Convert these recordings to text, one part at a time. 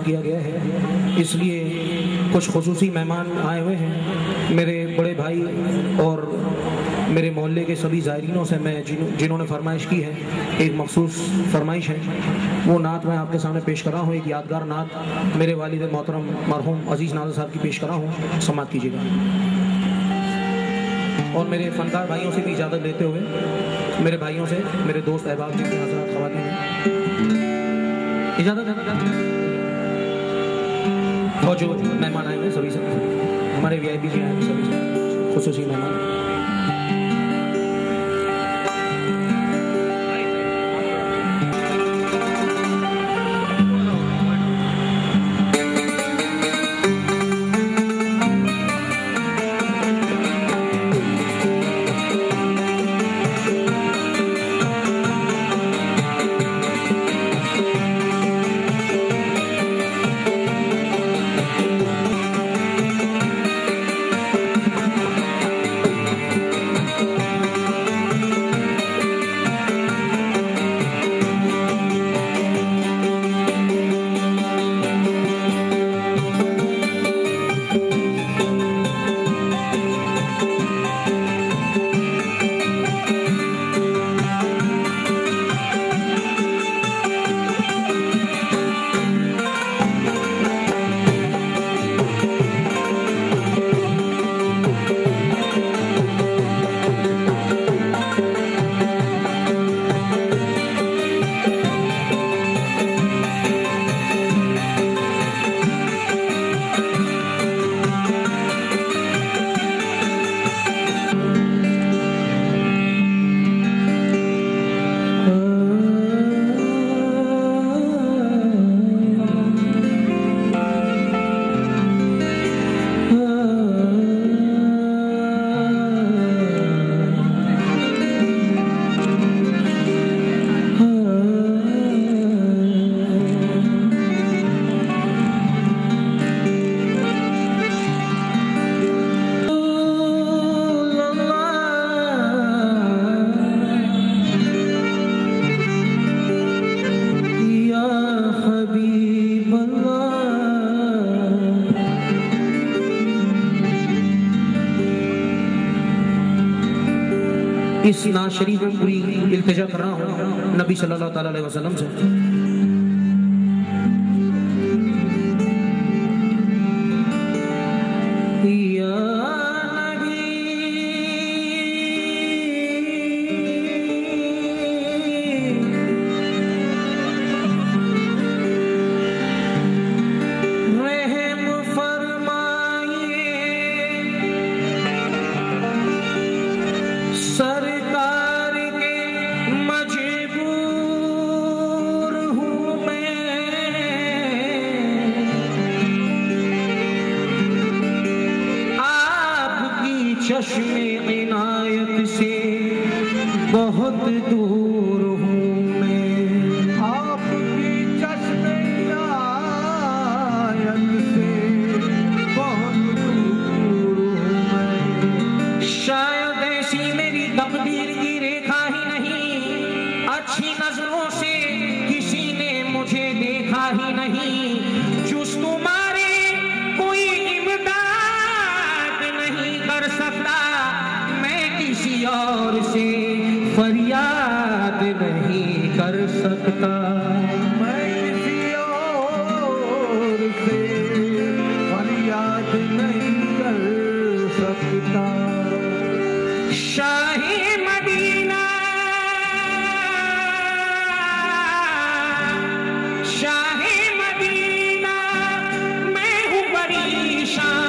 किया गया है, इसलिए कुछ खुसूसी मेहमान आए हुए हैं। मेरे बड़े भाई और मेरे मोहल्ले के सभी ज़ायरीनों से मैं जिन्होंने फरमाइश की है, एक मखसूस फरमाइश है, वो नात मैं आपके सामने पेश कर रहा हूँ। एक यादगार नात मेरे वालिद मोहतरम मरहूम अजीज़ नाज़र साहब की पेश कर रहा हूँ, समात कीजिएगा। और मेरे फनकार भाइयों से भी इजाज़त लेते हुए, मेरे भाइयों से, मेरे दोस्त अहबाब जिनके हज़रात ख़वातीन हैं, इजाज़त और जो मेहमान आए हैं सभी से, हमारे VIP भी आए हैं सभी से, खुसूसी मेहमान। इस नात शरीफ में पूरी इल्तिजा कर रहा हूँ नबी सल्लल्लाहु अलैहि वसल्लम से। चश्मे इनायत से बहुत दूर हूँ मैं, आपकी चश्मे इनायत से बहुत दूर हूँ मैं। शायद ऐसी मेरी तकदीर की रेखा ही नहीं, अच्छी नजरों से किसी ने मुझे देखा ही नहीं। जुस तुम्हारे कोई कर सकता, मैं किसी और से फरियाद नहीं कर सकता, मैं किसी और से फरियाद नहीं कर सकता। शाहे मदीना, शाहे मदीना, मैं हूँ परेशान,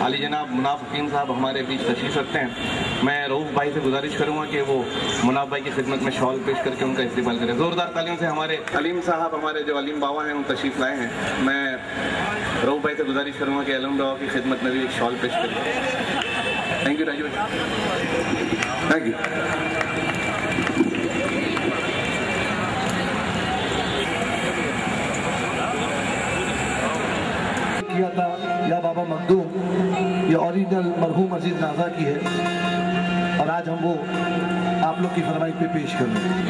आली जनाब मुनाफ हकीम साहब हमारे बीच तशरीफ़ रखते हैं। मैं रऊफ़ भाई से गुजारिश करूँगा कि वो मुनाफ भाई की खिदमत में शॉल पेश करके उनका इस्तेमाल करें। ज़ोरदार तालियों से हमारे अलीम साहब, हमारे जो अलीम बाबा हैं, वो तशरीफ़ लाए हैं। मैं रऊफ़ भाई से गुजारिश करूँगा कि अलीम बाबा की खिदमत में भी एक शॉल पेश करें। थैंक यू राजू भाई, थैंक यू। किया था या बाबा मखदूम, ये ओरिजिनल मरहूम अजीज नाजा की है और आज हम वो आप लोग की फरमाइश पे पेश कर रहे हैं।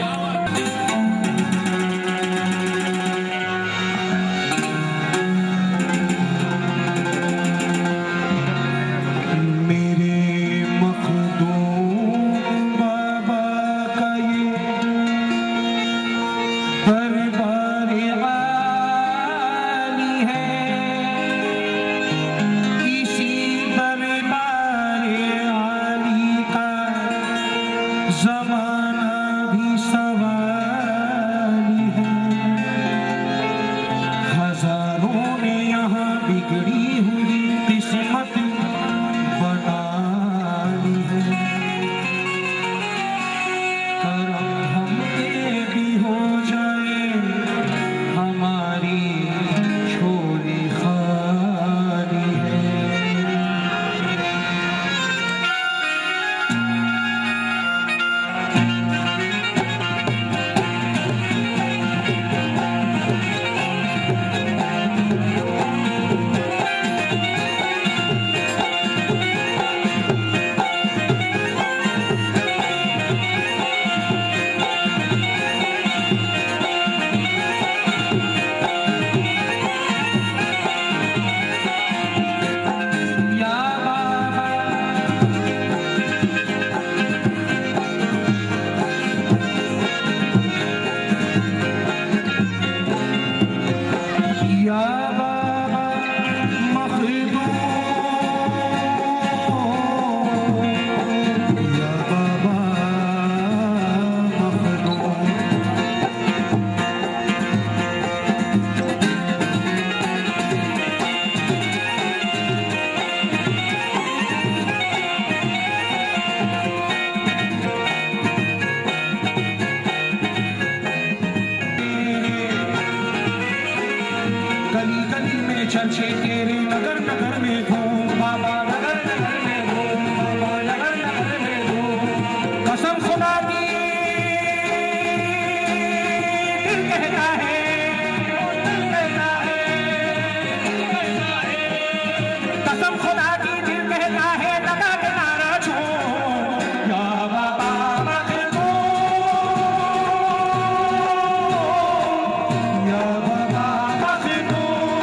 चर्चे तेरे नगर नगर में घूम बाबा, नगर नगर में घूम बाबा, नगर नगर में घूम। कसम खुदा की दिल कहता है, दिल कहता है, कसम खुदा की दिल कहता है, लगा के नारा छोड़ या बाबा मखदूम, या बाबा मखदूम।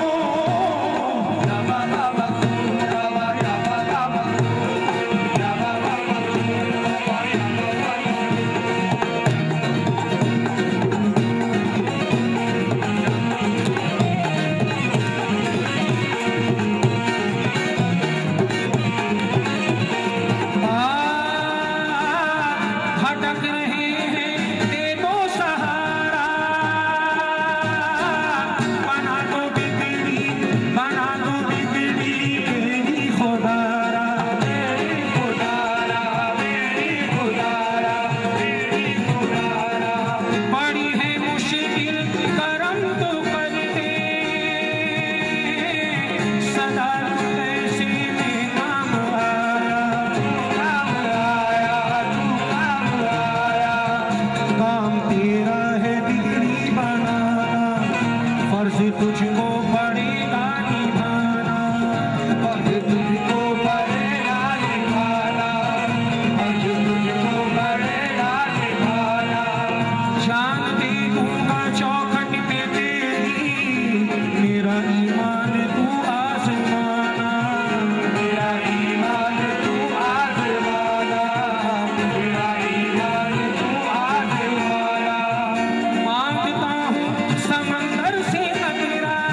तुझको पड़ेगा निभाना, तुझको पड़ेगा निभाना, तुझको पड़ेगा निभाना। जान दे दूंगा चौखट पे तेरी, मेरा ईमान तू आजमाना, मेरा ईमान तू आजमाना, मेरा ईमान तू आजमाना। मांगता हूँ समंदर से तेरा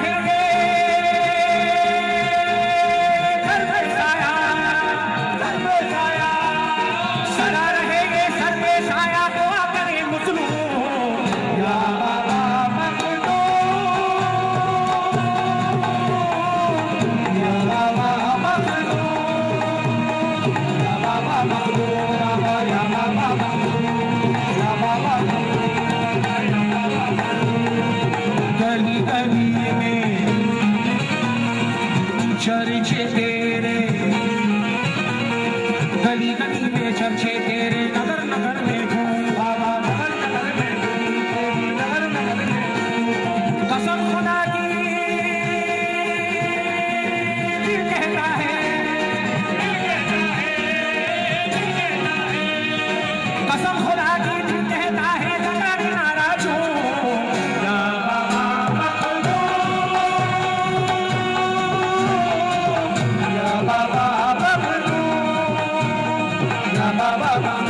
रहेंगे सर पे साया, सदा रहेंगे सर पे साया, दुआ करें मजलूम या बाबा मखदूम, या बाबा मखदूम, या बाबा मखदूम, या बाबा मखदूम, या बाबा गली गली में चर्चे तेरे, गली गली में चर्चे तेरे, नगर नगर में घूम बाबा, नगर नगर में घूम, नगर नगर में कसम खुदा की दिल कहता है, कसम खुदा की दिल कहता है, गंगा किनारा चूम या बाबा मखदूम, या बाबा मखदूम, या बाबा